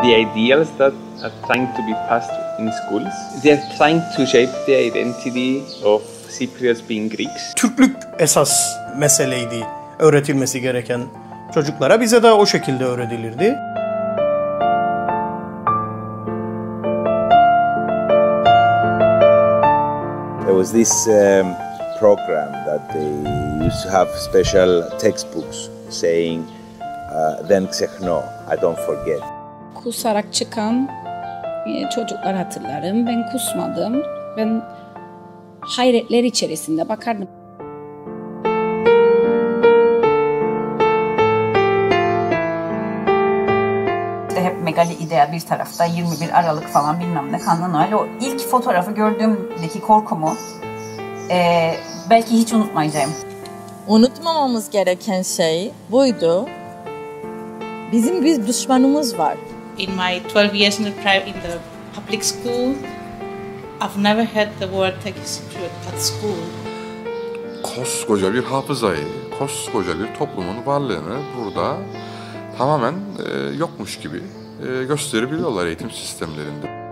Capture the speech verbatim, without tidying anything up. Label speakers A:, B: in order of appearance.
A: the ideals that are trying to be passed in schools. They're trying to shape the identity of Cypriots being Greeks.
B: Türklük esas meseleydi öğretilmesi gereken çocuklara. Bize de o şekilde öğretilirdi.
C: There was this um, program that they used to have special textbooks saying uh, "Den ξεχνώ," I don't forget.
D: Kusarak çıkan çocuklar hatırlarım. Ben kusmadım. Ben hayretler içerisinde bakardım.
E: Hep Megali ideal bir tarafta, yirmi bir Aralık falan bilmem ne, Kanlı Noel. O ilk fotoğrafı gördüğümdeki korkumu e, belki hiç unutmayacağım.
F: Unutmamamız gereken şey buydu. Bizim bir düşmanımız var.
G: In my twelve years in the private, in the public school, I've never heard the word Turkish Cypriot at school.
H: Koskoca bir hafızayı, koskoca bir toplumun varlığını burada tamamen e, yokmuş gibi e, gösterebiliyorlar eğitim sistemlerinde.